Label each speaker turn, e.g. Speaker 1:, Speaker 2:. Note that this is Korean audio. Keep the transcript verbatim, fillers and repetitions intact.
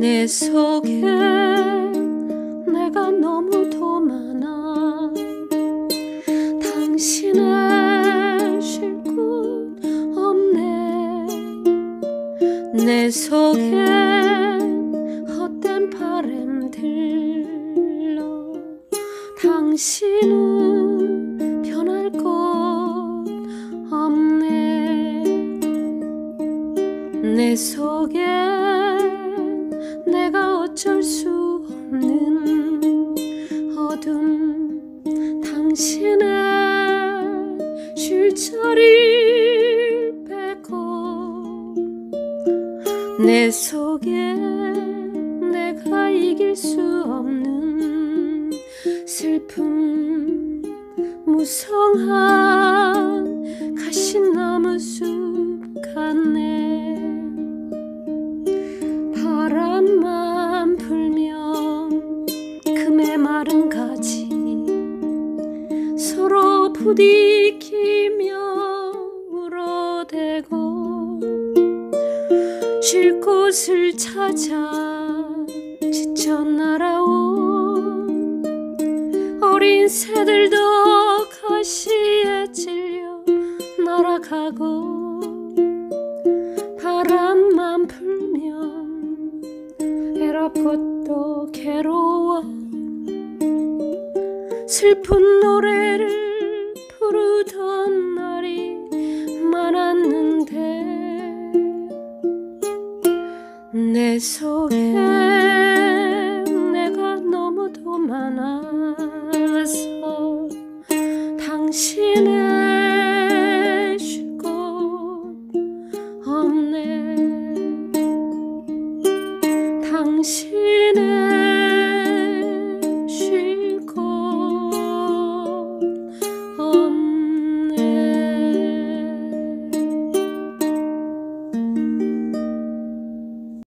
Speaker 1: 내 속에 내가 너무도 많아. 당신을 쉴 곳 없네. 내 속엔 헛된 바람들로 당신은 변할 것 없네. 내 속엔 내가 어쩔 수 없는 어둠, 당신의 쉴 자리를 빼고 내 속에 내가 이길 수 없는 슬픔, 무성한 가시나무 숲 같네. 바람만 불면 그 메마른 가지 서로 부딪히며 울어대고 쉴 곳을 찾아 지쳐 날아온 어린 새들도 가시에 찔려 날아가고 바람만 불면 외롭고 또 괴로워 슬픈 노래를